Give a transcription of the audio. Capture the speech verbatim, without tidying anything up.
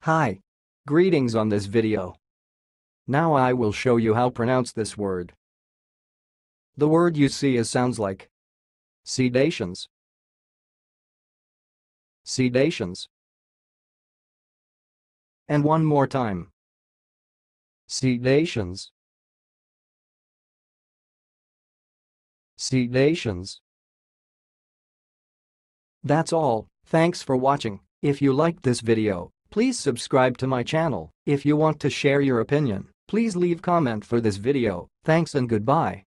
Hi. Greetings on this video. Now I will show you how to pronounce this word. The word you see is sounds like Sedation'S. Sedation'S. And one more time. Sedation'S. Sedation'S. That's all. Thanks for watching. If you liked this video, please subscribe to my channel. If you want to share your opinion, please leave comment for this video. Thanks and goodbye.